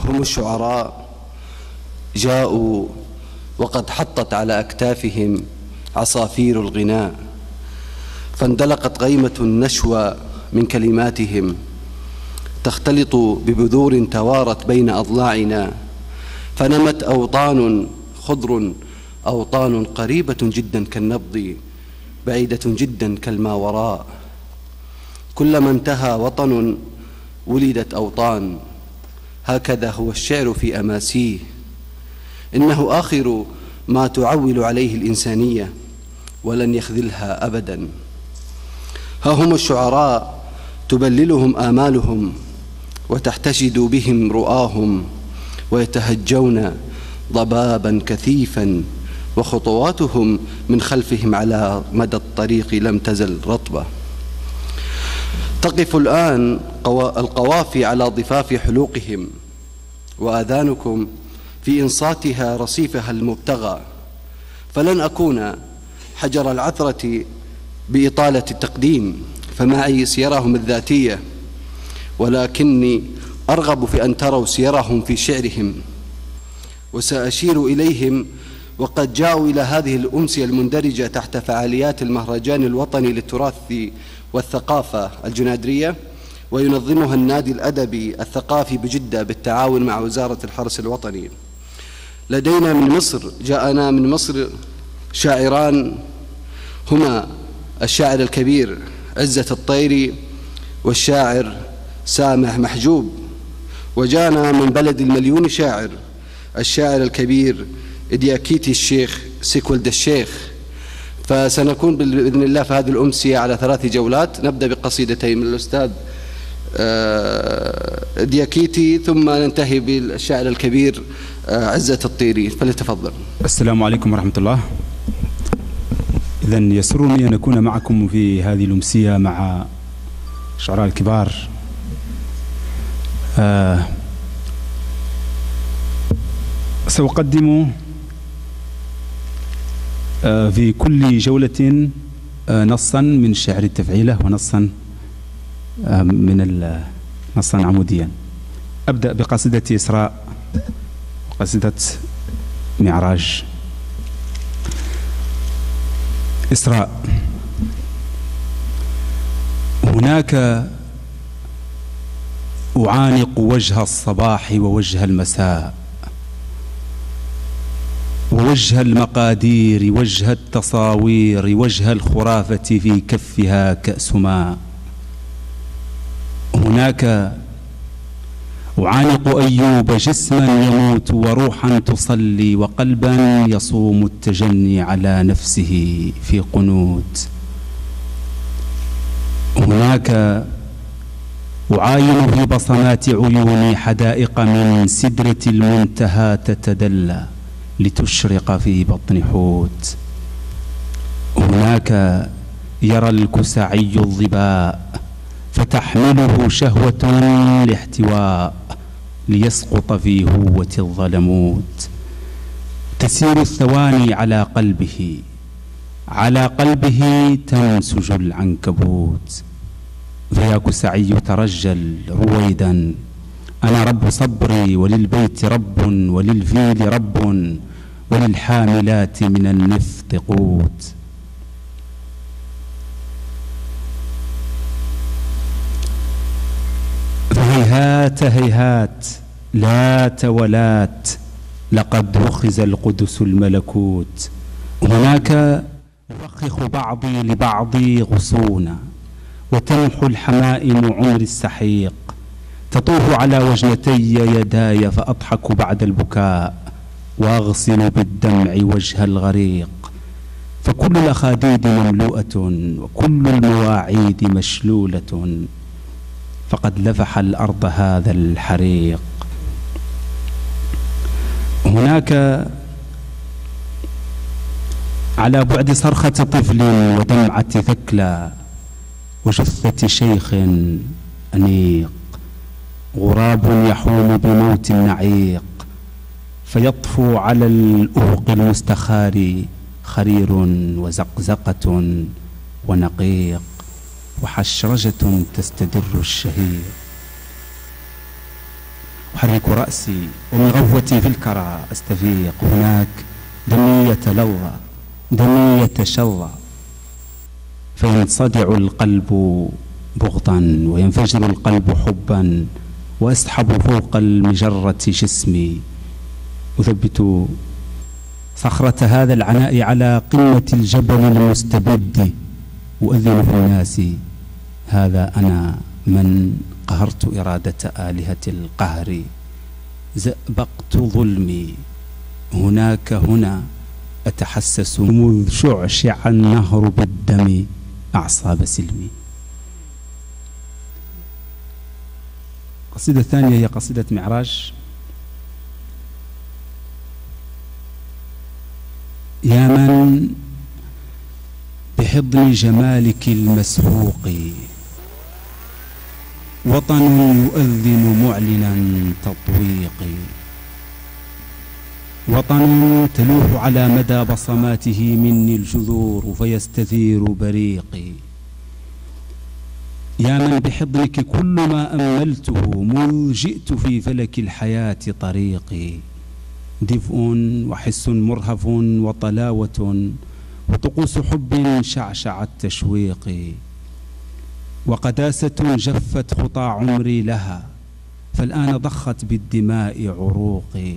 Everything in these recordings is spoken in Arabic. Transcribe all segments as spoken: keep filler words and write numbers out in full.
هم الشعراء جاءوا وقد حطت على أكتافهم عصافير الغناء، فاندلقت غيمة النشوى من كلماتهم تختلط ببذور توارت بين أضلاعنا، فنمت أوطان خضر، أوطان قريبة جدا كالنبض، بعيدة جدا كالماوراء. كلما انتهى وطن ولدت أوطان، هكذا هو الشعر في أماسيه، إنه آخر ما تعول عليه الإنسانية ولن يخذلها أبدا. ها هم الشعراء تبللهم آمالهم وتحتشد بهم رؤاهم، ويتهجون ضبابا كثيفا، وخطواتهم من خلفهم على مدى الطريق لم تزل رطبة. تقف الآن القوافي على ضفاف حلوقهم، وآذانكم في إنصاتها رصيفها المبتغى، فلن أكون حجر العثرة بإطالة التقديم، فمعي سيرهم الذاتية، ولكني أرغب في أن تروا سيرهم في شعرهم، وسأشير إليهم وقد جاءوا إلى هذه الأمسية المندرجة تحت فعاليات المهرجان الوطني للتراث والثقافة الجنادرية، وينظمها النادي الأدبي الثقافي بجدة بالتعاون مع وزارة الحرس الوطني. لدينا من مصر، جاءنا من مصر شاعران هما الشاعر الكبير عزة الطيري والشاعر سامح محجوب، وجاءنا من بلد المليون شاعر الشاعر الكبير إدياكيتي الشيخ سيكولد الشيخ. فسنكون بإذن الله في هذه الأمسية على ثلاث جولات، نبدأ بقصيدتين من الأستاذ إدياكيتي، ثم ننتهي بالشاعر الكبير عزة الطيري، فليتفضل. السلام عليكم ورحمة الله. إذن يسرني أن أكون معكم في هذه الأمسية مع الشعراء الكبار. آه سأقدم آه في كل جولة آه نصا من شعر التفعيلة، ونصا آه من نصا عموديا. أبدأ بقصيدة إسراء وقصيدة معراج. إسراء. هناك أعانق وجه الصباح ووجه المساء، ووجه المقادير، وجه التصاوير، وجه الخرافة في كفها كأس ماء. هناك أعانق أيوب جسما يموت وروحا تصلي وقلبا يصوم التجني على نفسه في قنوت. هناك أعاين في بصمات عيوني حدائق من سدرة المنتهى تتدلى لتشرق في بطن حوت. هناك يرى الكسعي الظباء فتحمله شهوة لاحتواء ليسقط في هوة الظلموت. تسير الثواني على قلبه، على قلبه تنسج العنكبوت. فيا كسعي ترجل رويدا، أنا رب صبري وللبيت رب وللفيل رب وللحاملات من النفط قوت. فهيهات هيهات لات ولات لقد رخز القدس الملكوت. هناك يرخخ بعضي لبعضي غصونا، وتمحو الحمائم عمر السحيق. تطوف على وجنتي يداي فأضحك بعد البكاء، وأغسل بالدمع وجه الغريق. فكل الأخاديد مملوءة وكل المواعيد مشلولة، فقد لفح الأرض هذا الحريق. هناك على بعد صرخة طفل ودمعة ثكلى وجثة شيخ أنيق، غراب يحوم بموت نعيق، فيطفو على الأفق المستخار خرير وزقزقة ونقيق، وحشرجة تستدر الشهيق. أحرك رأسي ومن غفوتي في الكرى أستفيق. هناك دمي يتلظى دمي يتشظى، فينصدع القلب بغضا وينفجر القلب حبا، وأسحب فوق المجرة جسمي، أثبت صخرة هذا العناء على قمة الجبل المستبد، أؤذن في الناس هذا أنا من قهرت إرادة آلهة القهر، زأبقت ظلمي هناك هنا أتحسس، مذ شعشع النهر بالدم أعصاب سلمي. القصيدة الثانية هي قصيدة معراج. يا من بحضن جمالك المسروق وطن يؤذن معلنا تطويقي، وطن تلوح على مدى بصماته مني الجذور فيستثير بريقي. يا من بحضنك كل ما أملته مذ جئت في فلك الحياة طريقي، دفء وحس مرهف وطلاوة وطقوس حب شعشع التشويق، وقداسة جفت خطى عمري لها فالآن ضخت بالدماء عروقي.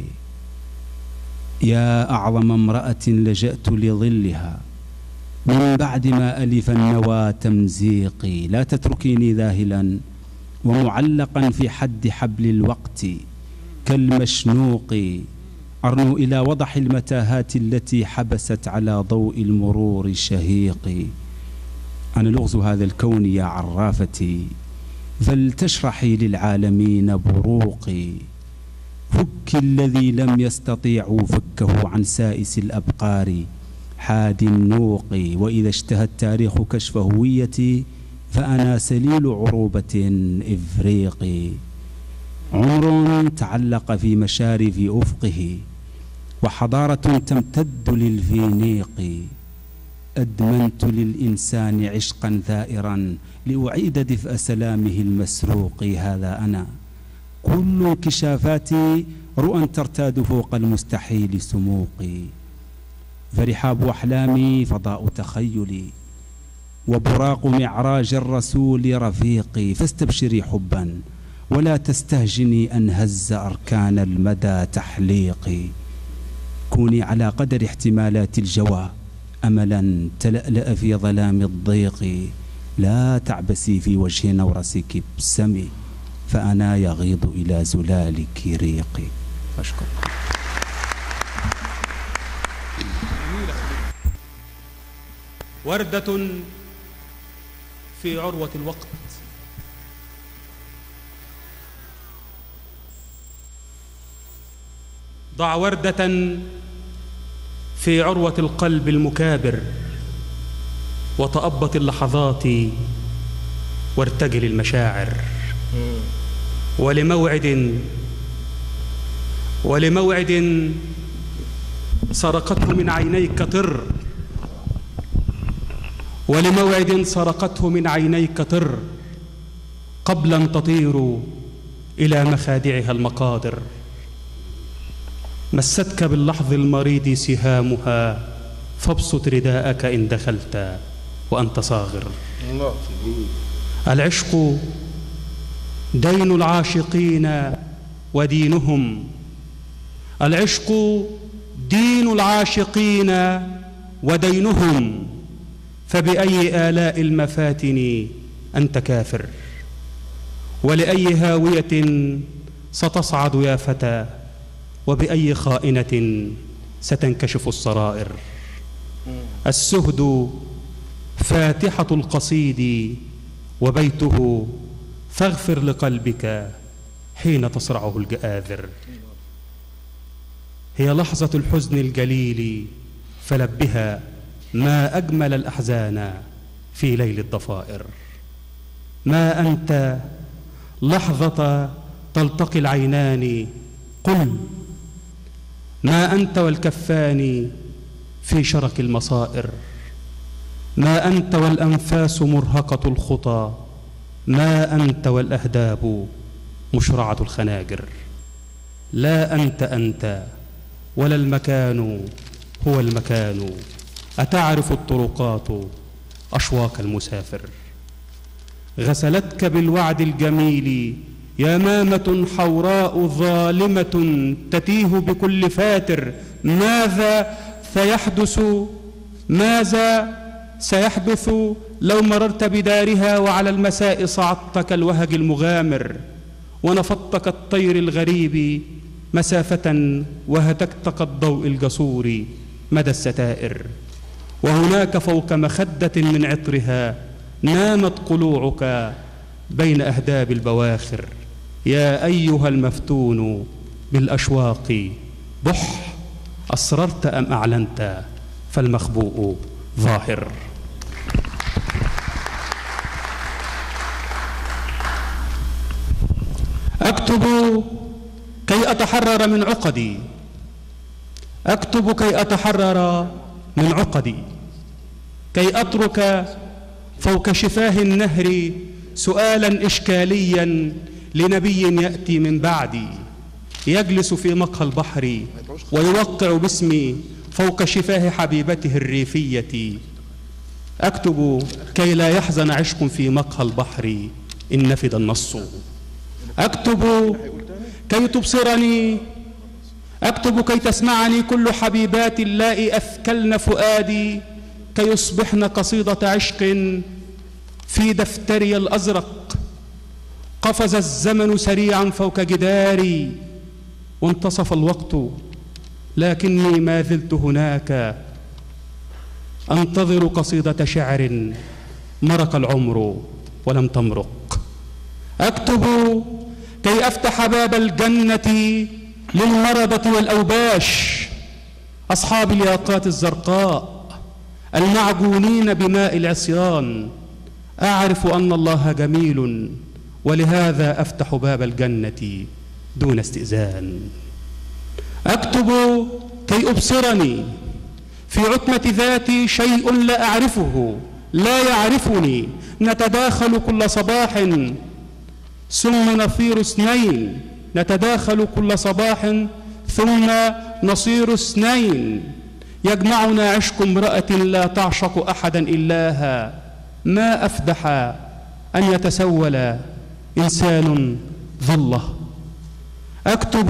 يا أعظم امرأة لجأت لظلها من بعد ما ألف النوى تمزيقي، لا تتركيني ذاهلا ومعلقا في حد حبل الوقت كالمشنوق، أرنو إلى وضح المتاهات التي حبست على ضوء المرور شهيقي. أنا لغز هذا الكون يا عرافتي فلتشرحي للعالمين بروقي، فك الذي لم يستطيعوا فكه عن سائس الأبقار حاد النوق، وإذا اشتهى التاريخ كشف هويتي فأنا سليل عروبة إفريقي. عمر تعلق في مشارف أفقه وحضارة تمتد للفينيق، أدمنت للإنسان عشقا ثائرا لأعيد دفء سلامه المسروق. هذا أنا كل انكشافاتي رؤى ترتاد فوق المستحيل سموقي، فرحاب أحلامي فضاء تخيلي وبراق معراج الرسول رفيقي. فاستبشري حبا ولا تستهجني أن هز أركان المدى تحليقي، كوني على قدر احتمالات الجوى أملا تلألأ في ظلام الضيق، لا تعبسي في وجه نورسك ابسمي فأنا يغيض إلى زلالك ريقي. أشكر. وردة في عروة الوقت ضع وردة في عروة القلب المكابر، وتأبط اللحظات وارتجل المشاعر، ولموعد ولموعد سرقته من عينيك طر، ولموعد سرقته من عينيك طر قبل أن تطير إلى مخادعها المقادر. مستك باللحظ المريض سهامها فابسط رداءك إن دخلت وأنت صاغر. العشق دين العاشقين ودينهم، العشق دين العاشقين ودينهم، فبأي آلاء المفاتن أنت كافر، ولأي هاوية ستصعد يا فتى، وبأي خائنة ستنكشف السرائر. السهد فاتحة القصيد وبيته، فاغفر لقلبك حين تصرعه الجآذر. هي لحظة الحزن الجليل فلبها ما أجمل الأحزان في ليل الضفائر. ما أنت لحظة تلتقي العينان قل، ما أنت والكفان في شرك المصائر، ما أنت والأنفاس مرهقة الخطى، ما أنت والأهداب مشرعة الخناجر. لا أنت أنت ولا المكان هو المكان، أتعرف الطرقات أشواق المسافر. غسلتك بالوعد الجميل يمامة حوراء ظالمة تتيه بكل فاتر. ماذا سيحدث ماذا سيحدث لو مررت بدارها وعلى المساء صعدت كالوهج المغامر ونفضت كالطير الغريب مسافة وهتكت كالضوء الجسور مدى الستائر. وهناك فوق مخدة من عطرها نامت قلوعك بين أهداب البواخر. يا أيها المفتون بالأشواق بح، أسررت أم أعلنت فالمخبوء ظاهر. أكتب كي أتحرر من عقدي، أكتب كي أتحرر من عقدي، كي أترك فوق شفاه النهر سؤالا إشكاليا لنبي يأتي من بعدي، يجلس في مقهى البحر ويوقع باسمي فوق شفاه حبيبته الريفية. أكتب كي لا يحزن عشق في مقهى البحر إن نفد النص. أكتب كي تبصرني، أكتب كي تسمعني كل حبيبات اللائي أثكلن فؤادي، كي يصبحن قصيدة عشق في دفتري الأزرق. قفز الزمن سريعا فوق جداري وانتصف الوقت، لكني ما زلت هناك أنتظر قصيدة شعر مرق العمر ولم تمرق. أكتب كي أفتح باب الجنة للمرضة والأوباش، أصحاب الياقات الزرقاء المعجونين بماء العصيان. أعرف أن الله جميل ولهذا أفتح باب الجنة دون استئذان. أكتب كي أبصرني في عتمة ذاتي شيء لا أعرفه لا يعرفني، نتداخل كل صباح ثم نصير اثنين، نتداخل كل صباح ثم نصير اثنين. يجمعنا عشق امرأة لا تعشق أحدا إلاها، ما أفدح أن يتسول إنسان ظله. أكتب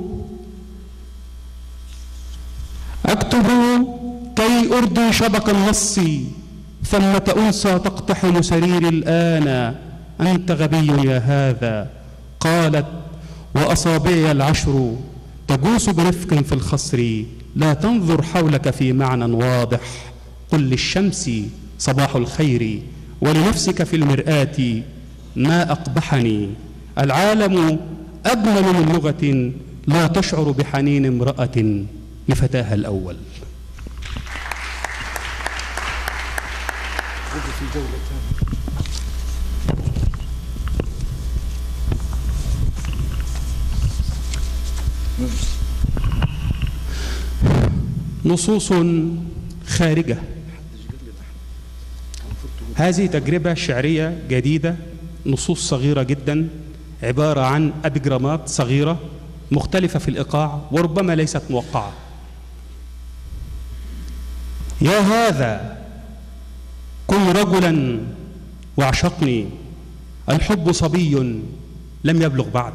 أكتب كي أردي شبك النص ثمة أنثى تقتحم سريري الآن. أنت غبي يا هذا، قالت وأصابعي العشر تجوس برفق في الخصر. لا تنظر حولك في معنى واضح، قل للشمس صباح الخير ولنفسك في المرآة ما أقبحني. العالم أجمل من لغة لا تشعر بحنين امرأة لفتاها الأول. نصوص خارجة. هذه تجربة شعرية جديدة، نصوص صغيرة جدا عبارة عن أبيجرامات صغيرة مختلفة في الإيقاع وربما ليست موقعة. يا هذا كن رجلا واعشقني، الحب صبي لم يبلغ بعد.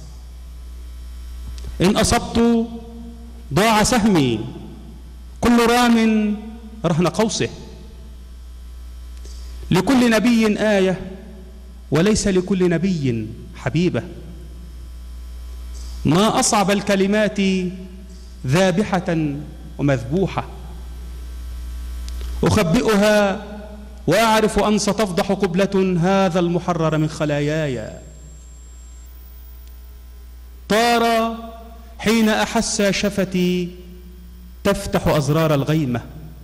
إن أصبت ضاع سهمي، كل رام رهن قوسه. لكل نبي آية وليس لكل نبي حبيبة. ما أصعب الكلمات ذابحة ومذبوحة، أخبئها وأعرف أن ستفضح قبلة هذا المحرر من خلاياي. طار حين أحس شفتي تفتح أزرار الغيمة.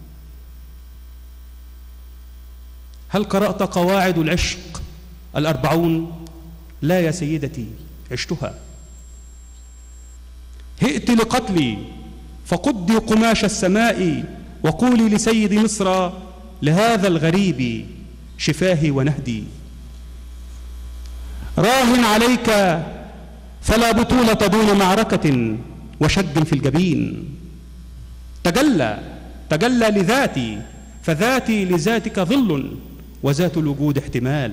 هل قرأت قواعد العشق الأربعون؟ لا يا سيدتي، عشتها. هئت لقتلي فقدي قماش السماء وقولي لسيد مصر لهذا الغريب شفاهي ونهدي. راهن عليك فلا بطولة دون معركة وشج في الجبين. تجلى تجلى لذاتي، فذاتي لذاتك ظل، وذات الوجود احتمال.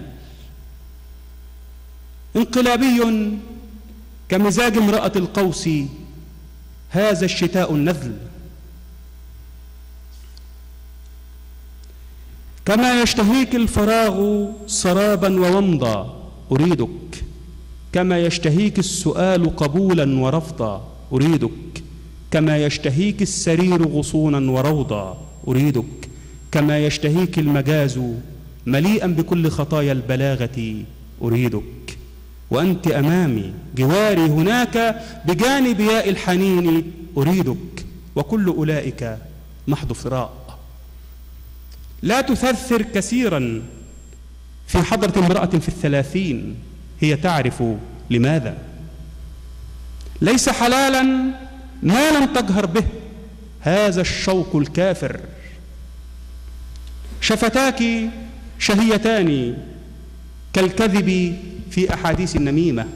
انقلابي كمزاج امرأة القوس، هذا الشتاء النذل. كما يشتهيك الفراغ سرابا وومضا أريدك، كما يشتهيك السؤال قبولا ورفضا أريدك، كما يشتهيك السرير غصونا وروضا أريدك، كما يشتهيك المجاز مليئا بكل خطايا البلاغة أريدك. وأنت أمامي جواري هناك بجانب ياء الحنين أريدك، وكل أولئك محض فراق. لا تثرثر كثيرا في حضرة امرأة في الثلاثين، هي تعرف لماذا. ليس حلالا ما لم تجهر به، هذا الشوق الكافر. شفتاك شهيتان كالكذب في أحاديث النميمة.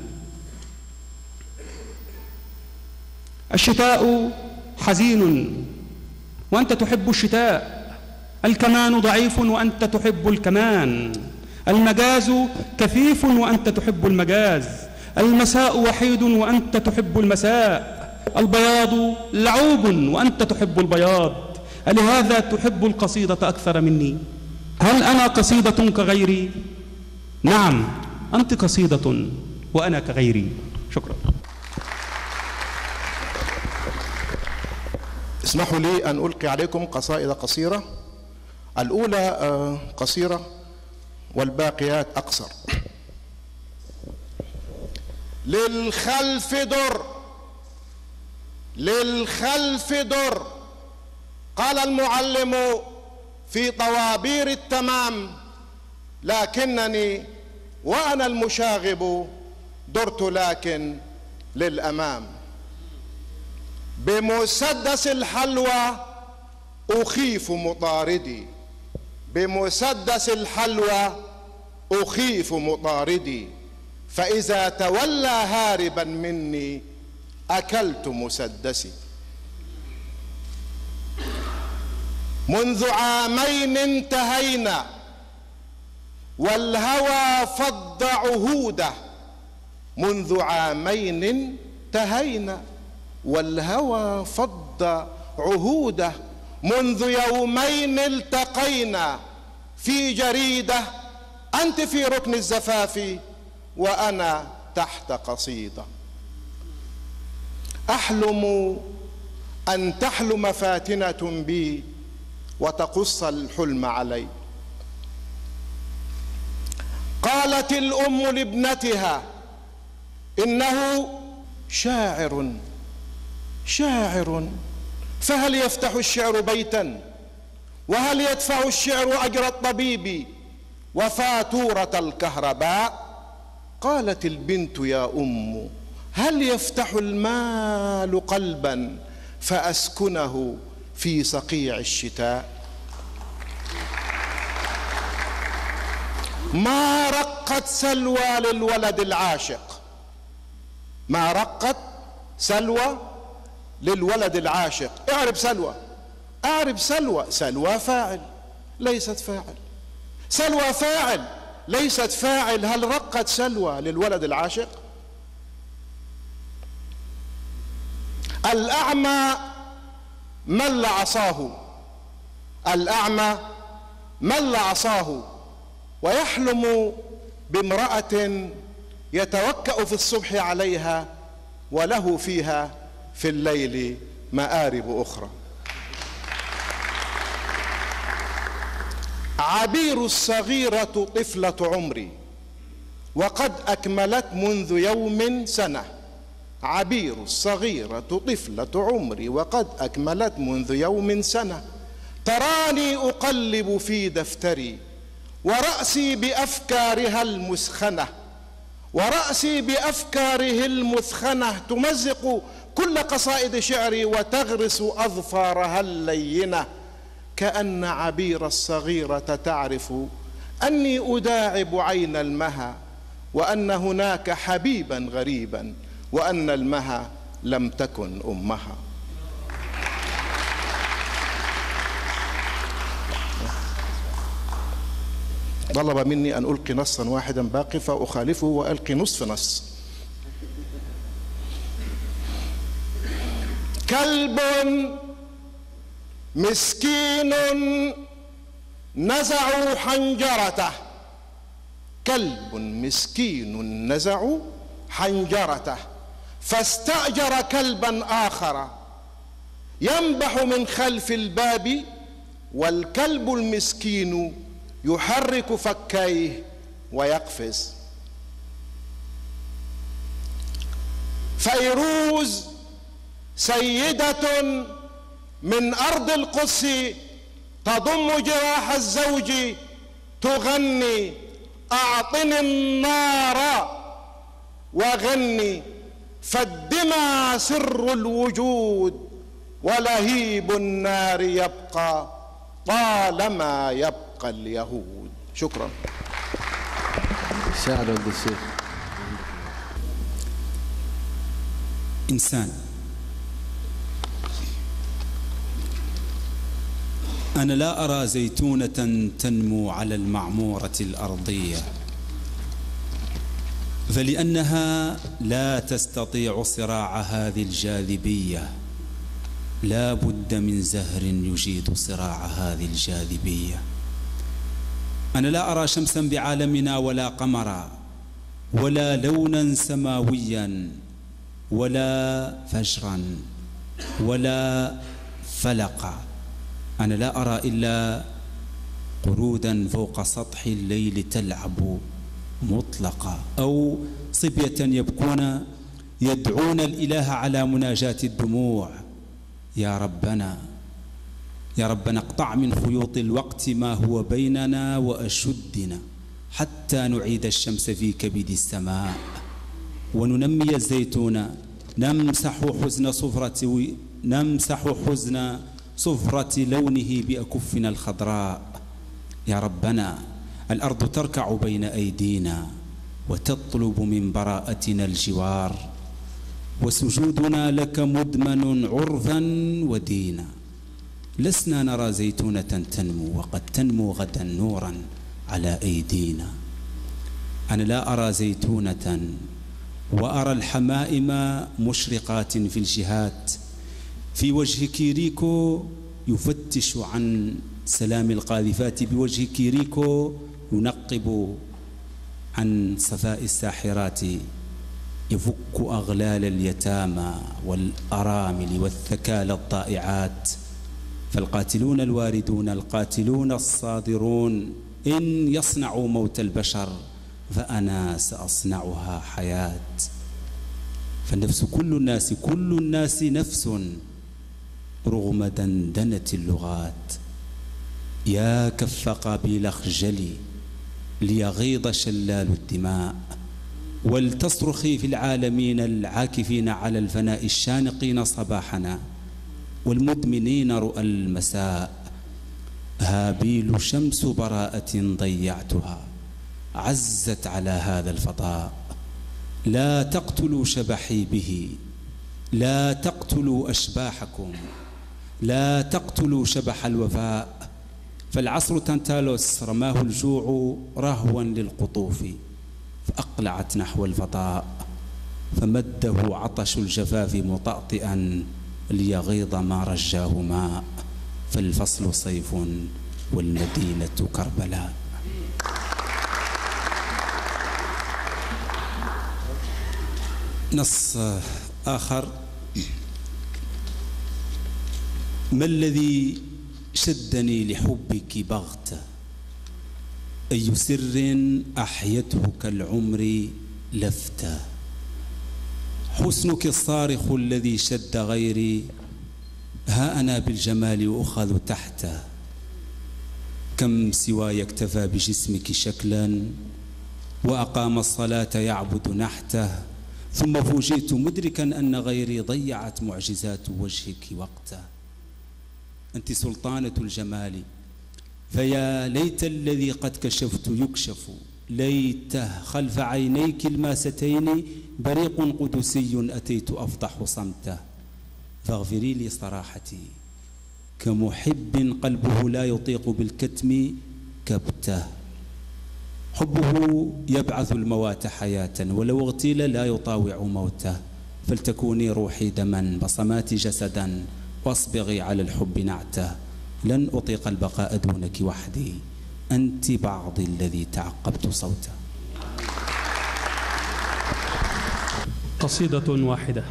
الشتاء حزين وأنت تحب الشتاء، الكمان ضعيف وأنت تحب الكمان، المجاز كثيف وأنت تحب المجاز، المساء وحيد وأنت تحب المساء، البياض لعوب وأنت تحب البياض. ألهذا تحب القصيدة أكثر مني؟ هل أنا قصيدة كغيري؟ نعم، أنت قصيدة وأنا كغيري. شكرا. اسمحوا لي أن ألقي عليكم قصائد قصيرة. الأولى قصيرة والباقيات أقصر. للخلف در للخلف در، قال المعلم في طوابير التمام، لكنني وأنا المشاغب درت لكن للأمام. بمسدس الحلوى أخيف مطاردي، بمسدس الحلوى أخيف مطاردي، فإذا تولى هاربا مني أكلت مسدسي. منذ عامين انتهينا والهوى فض عهوده، منذ عامين انتهينا والهوى فض عهوده، منذ يومين التقينا في جريدة، أنت في ركن الزفاف وأنا تحت قصيدة. أحلم أن تحلم فاتنة بي وتقص الحلم علي. قالت الأم لابنتها إنه شاعر شاعر، فهل يفتح الشعر بيتا؟ وهل يدفع الشعر أجر الطبيب وفاتورة الكهرباء؟ قالت البنت يا أم هل يفتح المال قلبا فأسكنه في صقيع الشتاء؟ ما رقت سلوى للولد العاشق، ما رقت سلوى للولد العاشق. اعرب سلوى، اعرب سلوى. سلوى فاعل ليست فاعل، سلوى فاعل ليست فاعل. هل رقت سلوى للولد العاشق؟ الأعمى مل عصاه، الأعمى مل عصاه، ويحلم بامرأة يتوكأ في الصبح عليها وله فيها في الليل مآرب أخرى. عبير الصغيرة طفلة عمري وقد أكملت منذ يوم سنة، عبير الصغيرة طفلة عمري وقد أكملت منذ يوم سنة، تراني أقلب في دفتري ورأسي بأفكارها المسخنة، ورأسي بأفكاره المثخنة تمزق كل قصائد شعري وتغرس أظفارها اللينة، كأن عبير الصغيرة تعرف أني أداعب عين المها وأن هناك حبيبا غريبا وأن المها لم تكن أمها. طلب مني أن ألقي نصا واحدا باقي فأخالفه وألقي نصف نص. كلب مسكين نزعوا حنجرته، كلب مسكين نزعوا حنجرته فاستأجر كلبا آخر ينبح من خلف الباب، والكلب المسكين يحرك فكيه ويقفز. فيروز سيدة من أرض القدس تضم جراح الزوج تغني أعطني النار وغني، فالدمى سر الوجود ولهيب النار يبقى طالما يبقى اليهود. شكرا. شاعر ولد الشيخ. إنسان، أنا لا أرى زيتونة تنمو على المعمورة الأرضية، فلأنها لا تستطيع صراع هذه الجاذبية، لا بد من زهر يجيد صراع هذه الجاذبية. أنا لا أرى شمسا بعالمنا ولا قمرا ولا لونا سماويا ولا فجرا ولا فلقا، أنا لا أرى إلا قرودا فوق سطح الليل تلعب مطلقة، أو صبية يبكون يدعون الإله على مناجاة الدموع. يا ربنا يا ربنا اقطع من خيوط الوقت ما هو بيننا وأشدنا حتى نعيد الشمس في كبد السماء وننمي الزيتون، نمسح حزن صفرة نمسح حزن صفرة لونه بأكفنا الخضراء. يا ربنا الأرض تركع بين أيدينا وتطلب من براءتنا الجوار، وسجودنا لك مدمن عرفا ودينا. لسنا نرى زيتونة تنمو وقد تنمو غدا نورا على أيدينا. أنا لا أرى زيتونة وأرى الحمائم مشرقات في الجهات، في وجه كيريكو يفتش عن سلام القاذفات، بوجه كيريكو ينقب عن صفاء الساحرات، يفك أغلال اليتامى والأرامل والثكالى الضائعات. فالقاتلون الواردون القاتلون الصادرون إن يصنعوا موت البشر فأنا سأصنعها حياة. فالنفس كل الناس كل الناس نفس رغم دندنة اللغات. يا كف قابيل اخجلي ليغيض شلال الدماء، ولتصرخي في العالمين العاكفين على الفناء الشانقين صباحنا والمدمنين رؤى المساء. هابيل شمس براءة ضيعتها عزت على هذا الفضاء. لا تقتلوا شبحي به، لا تقتلوا أشباحكم، لا تقتلوا شبح الوفاء. فالعصر تنتالوس رماه الجوع رهوا للقطوف فأقلعت نحو الفضاء، فمده عطش الجفاف مطأطئا ليغيض ما رجاه ماء. فالفصل صيف والمدينة كربلاء. نص آخر: ما الذي شدني لحبك بغتة، أي سر أحيته كالعمر لفتة. حسنك الصارخ الذي شد غيري، ها أنا بالجمال أخذ تحته. كم سواي اكتفى بجسمك شكلا وأقام الصلاة يعبد نحته، ثم فوجئت مدركا أن غيري ضيعت معجزات وجهك وقته. أنت سلطانة الجمال، فيا ليت الذي قد كشفت يكشف، ليته خلف عينيك الماستين بريق قدسي أتيت أفضح صمته، فاغفري لي صراحتي كمحب قلبه لا يطيق بالكتم كبته. حبه يبعث الموات حياة ولو اغتيل لا يطاوع موته، فلتكوني روحي دما بصمات جسدا واصبغي على الحب نعته. لن أطيق البقاء دونك وحدي، أنت بعضي الذي تعقبت صوته. قصيدة واحدة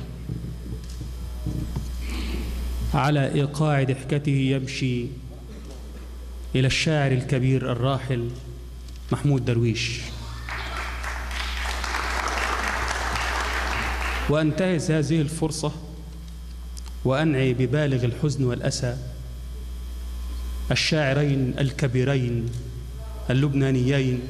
على إيقاع ضحكته يمشي إلى الشاعر الكبير الراحل محمود درويش. وأنتهز هذه الفرصة وأنعي ببالغ الحزن والأسى الشاعرين الكبيرين اللبنانيين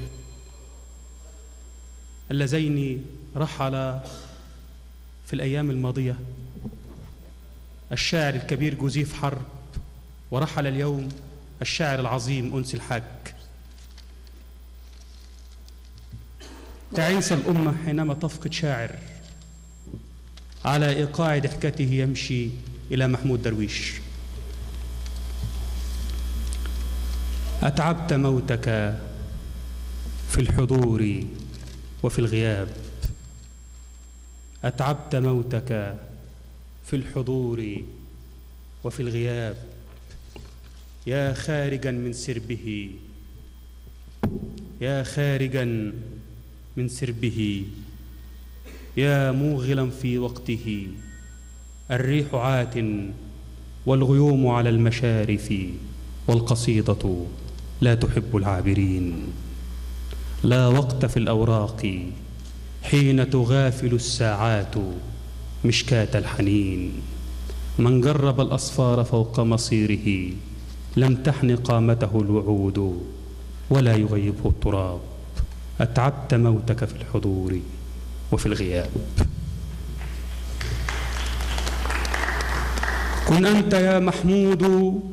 اللذين رحلا في الأيام الماضية، الشاعر الكبير جوزيف حرب، ورحل اليوم الشاعر العظيم أنس الحاج. تعيس الأمة حينما تفقد شاعر على إيقاع ضحكته يمشي إلى محمود درويش. أتعبت موتك في الحضور وفي الغياب، أتعبت موتك في الحضور وفي الغياب، يا خارجا من سربه، يا خارجا من سربه، يا موغلا في وقته، الريح عات والغيوم على المشارف، والقصيدة لا تحب العابرين. لا وقت في الأوراق حين تغافل الساعات مشكاة الحنين. من جرب الأصفار فوق مصيره لم تحن قامته الوعود ولا يغيبه التراب. أتعبت موتك في الحضور وفي الغياب. كن أنت يا محمود،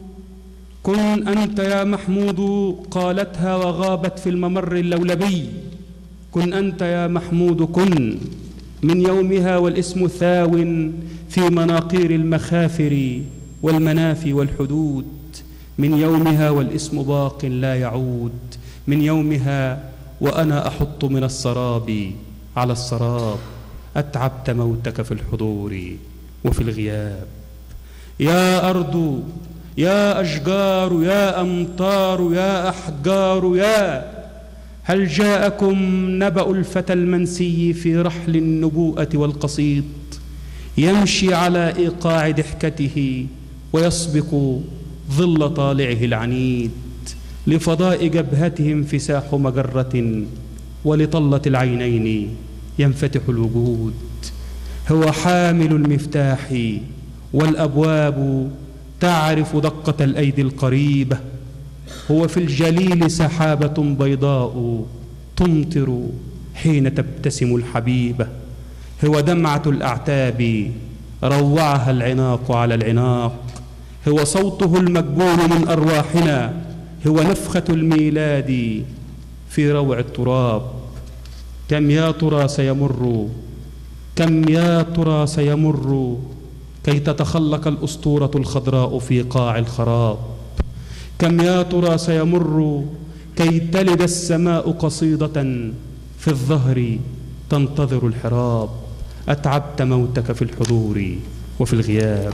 كن أنت يا محمود، قالتها وغابت في الممر اللولبي. كن أنت يا محمود، كن من يومها والاسم ثاو في مناقير المخافر والمنافي والحدود. من يومها والاسم باق لا يعود، من يومها وأنا أحط من السراب على السراب. أتعبت موتك في الحضور وفي الغياب. يا أرض، يا أشجار، يا أمطار، يا أحجار، يا هل جاءكم نبأ الفتى المنسي في رحل النبوءة والقصيد؟ يمشي على إيقاع ضحكته ويسبق ظل طالعه العنيد. لفضاء جبهته انفساح مجرة، ولطلة العينين ينفتح الوجود. هو حامل المفتاح والأبواب تعرف دقة الأيدي القريبة. هو في الجليل سحابة بيضاء تمطر حين تبتسم الحبيبة. هو دمعة الأعتاب روعها العناق على العناق. هو صوته المكبول من أرواحنا. هو نفخة الميلاد في روع التراب. كم يا ترى سيمر، كم يا ترى سيمر كي تتخلق الأسطورة الخضراء في قاع الخراب. كم يا ترى سيمر كي تلد السماء قصيدة في الظهر تنتظر الحراب. أتعبت موتك في الحضور وفي الغياب.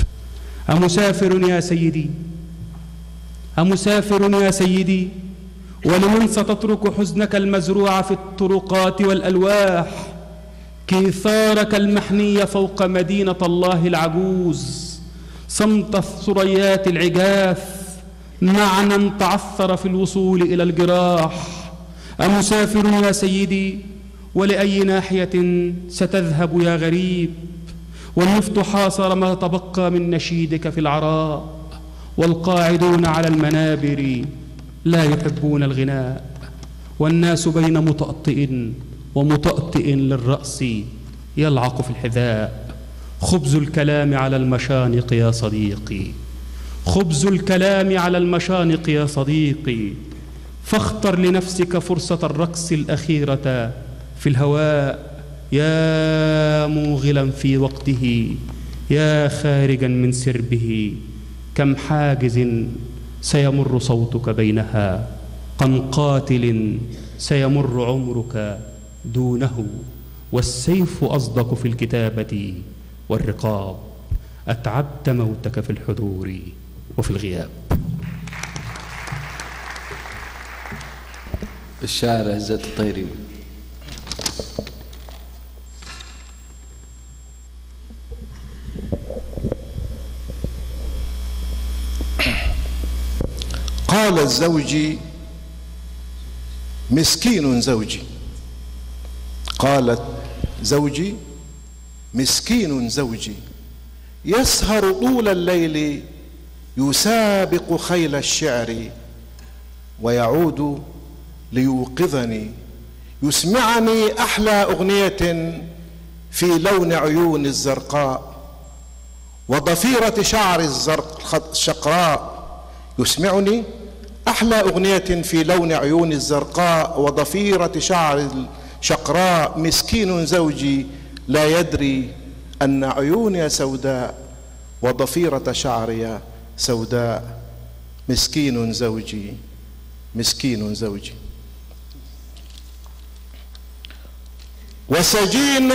أمسافر يا سيدي، أمسافر يا سيدي، ولمن ستترك حزنك المزروع في الطرقات والألواح؟ كيثارك المحني فوق مدينة الله العجوز. صمت الثريات العجاف معنى تعثر في الوصول إلى الجراح. أمسافر يا سيدي، ولأي ناحية ستذهب يا غريب؟ والنفط حاصر ما تبقى من نشيدك في العراء. والقاعدون على المنابر لا يحبون الغناء. والناس بين مطأطئ ومطأطئ للرأس يلعق في الحذاء. خبز الكلام على المشانق يا صديقي، خبز الكلام على المشانق يا صديقي. فاختر لنفسك فرصة الرقص الأخيرة في الهواء، يا موغلا في وقته، يا خارجا من سربه. كم حاجز سيمر صوتك بينها، كم قاتل سيمر عمرك دونه. والسيف أصدق في الكتابة والرقاب، أتعبت موتك في الحضور وفي الغياب. الشاعر عزت الطيري. قال الزوج مسكين زوجي، قالت زوجي مسكين زوجي، يسهر طول الليل يسابق خيل الشعر، ويعود ليوقظني يسمعني أحلى أغنية في لون عيون الزرقاء وضفيرة شعر الشقراء. يسمعني أحلى أغنية في لون عيون الزرقاء وضفيرة شعر الشقراء. مسكين زوجي لا يدري أن عيوني سوداء وضفيرة شعري سوداء. مسكين زوجي مسكين زوجي. وسجين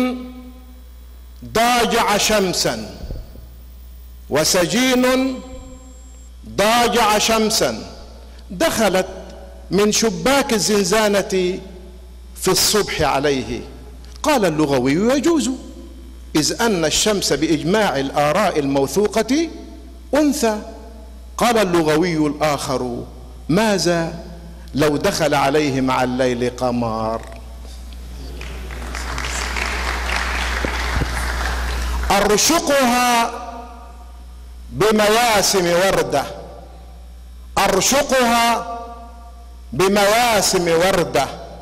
ضاجع شمسا، وسجين ضاجع شمسا، دخلت من شباك الزنزانة في الصبح عليه. قال اللغوي يجوز، إذ أن الشمس بإجماع الآراء الموثوقة أنثى. قال اللغوي الآخر ماذا لو دخل عليه مع الليل قمر؟ أرشقها بمواسم وردة، أرشقها بمواسم وردة،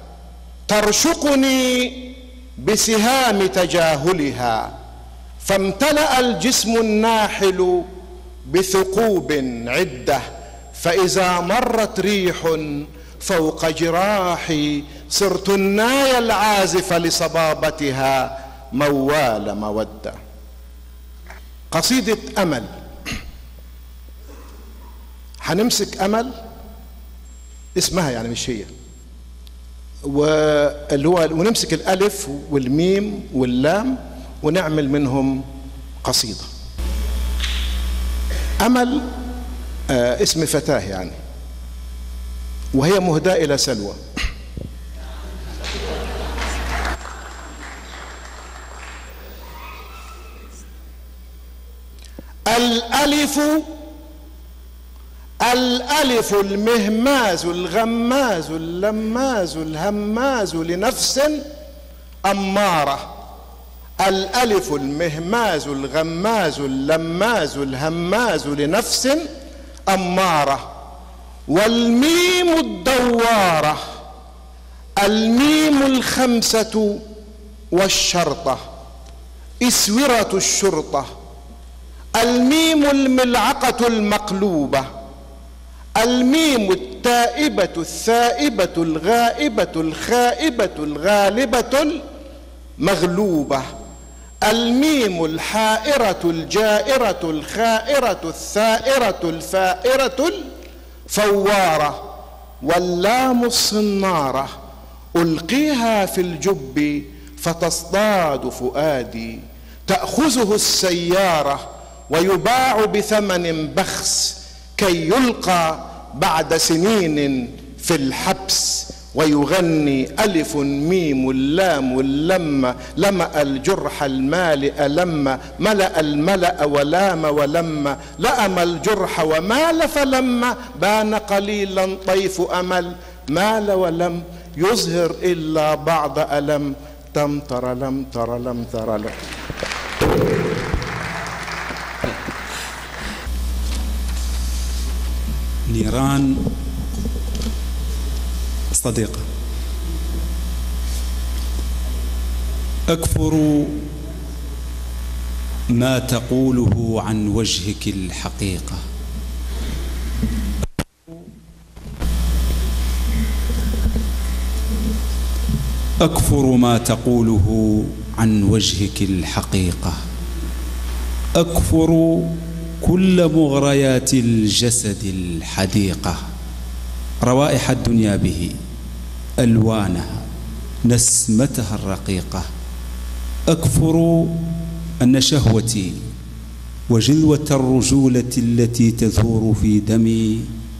ترشقني بسهام تجاهلها، فامتلأ الجسم الناحل بثقوب عدة، فإذا مرت ريح فوق جراحي صرت الناي العازف لصبابتها موال مودة. قصيدة أمل. هنمسك أمل اسمها يعني مش هي، واللي هو ونمسك الألف والميم واللام ونعمل منهم قصيدة. أمل آه اسم فتاة يعني، وهي مهداة إلى سلوى. الألف الألف المهماز الغماز اللماز الهماز لنفس أمارة. الألف المهماز الغماز اللماز الهماز لنفس أمارة. والميم الدوارة، الميم الخمسة والشرطة، إسورة الشرطة. الميم الملعقة المقلوبة، الميم التائبة الثائبة الغائبة الخائبة الغالبة المغلوبة. الميم الحائرة الجائرة الخائرة الثائرة الفائرة الفوارة. واللام الصنارة، ألقيها في الجب فتصطاد فؤادي، تأخذه السيارة ويباع بثمن بخس كي يلقى بعد سنين في الحبس. ويغني ألف ميم اللام اللم، لمأ الجرح المالئ لما، ملأ الملأ ولام ولما، لأم الجرح ومال فلما، بان قليلا طيف أمل، مال ولم يظهر إلا بعض ألم، تم تر لم تر لم تر لم. نيران صديقة. أكفر ما تقوله عن وجهك الحقيقة، أكفر ما تقوله عن وجهك الحقيقة، أكفر كل مغريات الجسد الحديقة، روائح الدنيا به، ألوانها، نسمتها الرقيقة. أكفر أن شهوتي وجذوة الرجولة التي تثور في دمي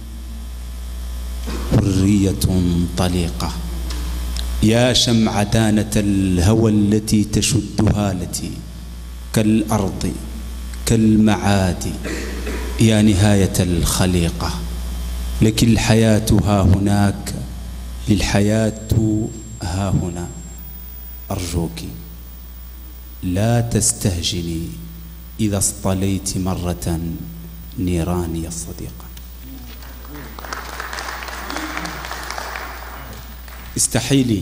حرية طليقة. يا شمعدانة الهوى التي تشد هالتي كالأرض كالمعاد، يا نهاية الخليقة. لك الحياة ها هناك، للحياة ها هنا. أرجوك لا تستهجني إذا اصطليت مرة نيراني الصديقة. استحيلي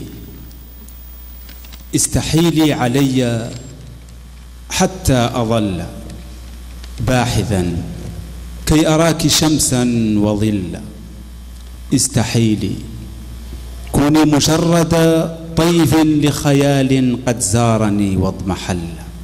استحيلي علي حتى أظل باحثا كي أراك شمسا وظلا. استحيلي كوني مجرد طيف لخيال قد زارني واضمحل.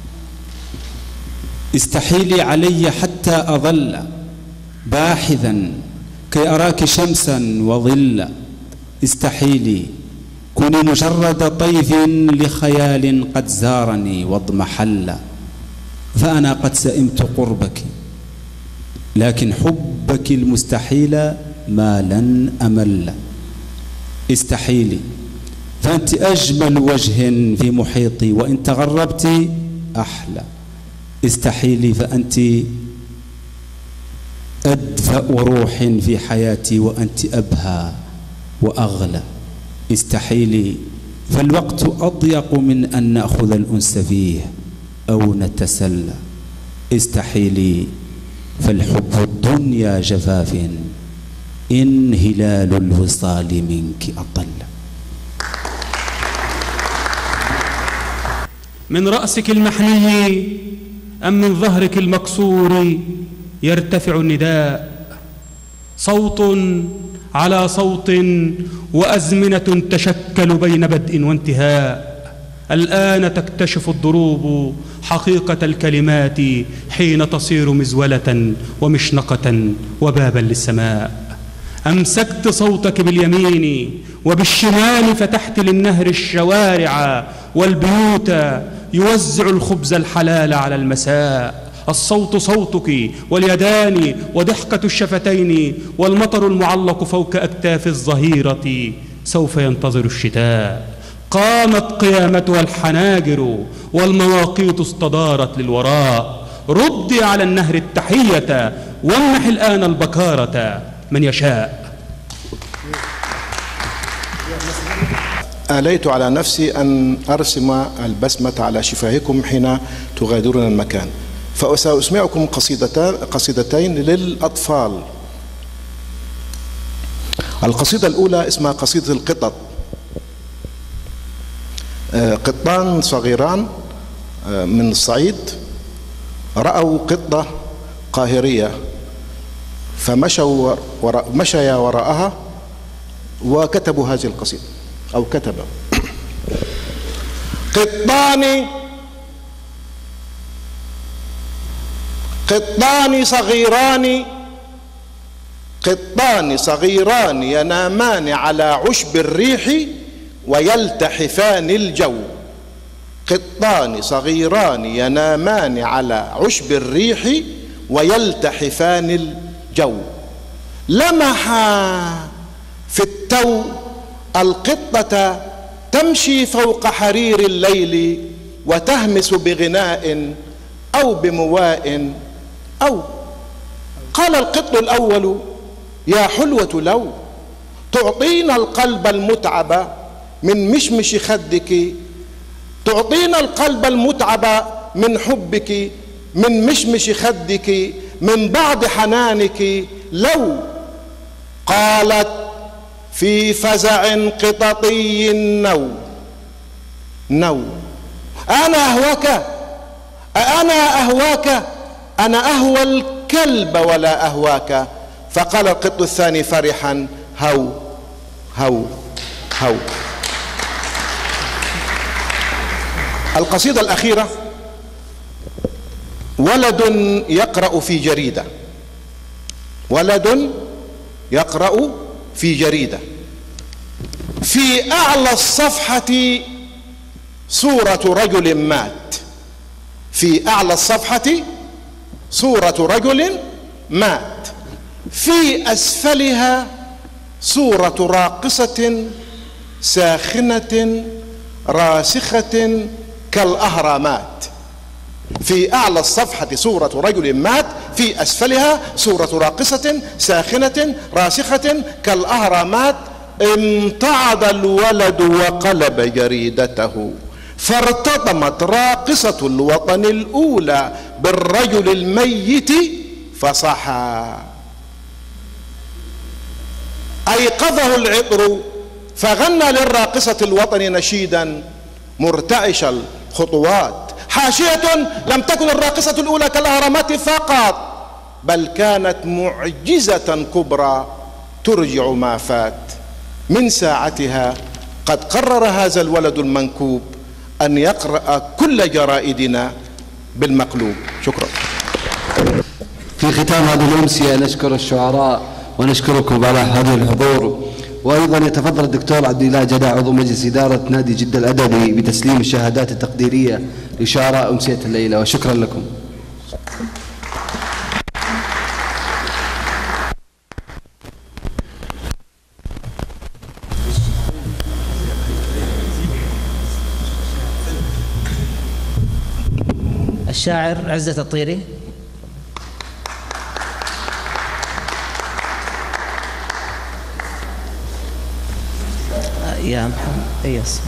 استحيلي علي حتى أظل باحثا كي أراك شمسا وظلا. استحيلي كوني مجرد طيف لخيال قد زارني واضمحل. فأنا قد سئمت قربك، لكن حبك المستحيل ما لن أمل. استحيلي فأنت أجمل وجه في محيطي، وإن تغربت أحلى. استحيلي فأنت أدفأ روح في حياتي، وأنت أبهى وأغلى. استحيلي فالوقت أضيق من أن نأخذ الأنس فيه أو نتسلى. استحيلي فالحب الدنيا جفاف إن هلال الوصال منك أطل. من رأسك المحني أم من ظهرك المكسور يرتفع النداء، صوت على صوت وأزمنة تشكل بين بدء وانتهاء. الآن تكتشف الضروب حقيقة الكلمات حين تصير مزولة ومشنقة وبابا للسماء. أمسكت صوتك باليمين وبالشمال فتحت للنهر الشوارع والبيوت يوزع الخبز الحلال على المساء. الصوت صوتك واليدان وضحكة الشفتين والمطر المعلق فوق أكتاف الظهيرة سوف ينتظر الشتاء. قامت قيامتها الحناجر والمواقيت استدارت للوراء. ردي على النهر التحية وامنح الآن البكارة من يشاء. آليت على نفسي أن أرسم البسمة على شفاهكم حين تغادرون المكان، فسأسمعكم قصيدتان, قصيدتين للأطفال. القصيدة الأولى اسمها قصيدة القطط. قطان صغيران من الصعيد رأوا قطة قاهرية فمشوا وراء مشيا وراءها وكتبوا هذه القصيدة، أو كتب: قطان قطان صغيران قطان صغيران ينامان على عشب الريح ويلتحفان الجو. قطان صغيران ينامان على عشب الريح ويلتحفان الجو. لمحا في التو القطة تمشي فوق حرير الليل وتهمس بغناء أو بمواء أو. قال القط الأول: يا حلوة لو تعطينا القلب المتعب من مشمش خدك، تعطينا القلب المتعب من حبك، من مشمش خدك، من بعد حنانك لو. قالت في فزع قططي نو نو أنا أهواك أنا أهواك أنا أهوى الكلب ولا أهواك. فقال القط الثاني فرحا: هو هو هو. القصيدة الأخيرة: ولد يقرأ في جريدة، ولد يقرأ في جريدة، في أعلى الصفحة صورة رجل مات، في أعلى الصفحة صورة رجل مات، في أسفلها صورة راقصة ساخنة راسخة كالأهرامات. في أعلى الصفحة صورة رجل مات، في أسفلها صورة راقصة ساخنة راسخة كالأهرامات. امتعض الولد وقلب جريدته، فارتطمت راقصة الوطن الأولى بالرجل الميت فصحى. أيقظه العطر فغنى للراقصة الوطن نشيدا مرتعش الخطوات. حاشية: لم تكن الراقصة الأولى كالأهرامات فقط، بل كانت معجزة كبرى ترجع ما فات. من ساعتها قد قرر هذا الولد المنكوب أن يقرأ كل جرائدنا بالمقلوب. شكرا. في ختام هذه الأمسية نشكر الشعراء ونشكركم على هذا الحضور، وأيضا يتفضل الدكتور عبد الله جدع عضو مجلس إدارة نادي جدة الأدبي بتسليم الشهادات التقديرية لشعراء أمسية الليلة، وشكرا لكم. الشاعر عزة الطيري. يا محمد يس.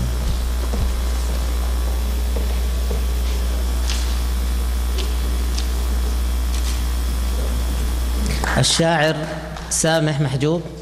الشاعر سامح محجوب.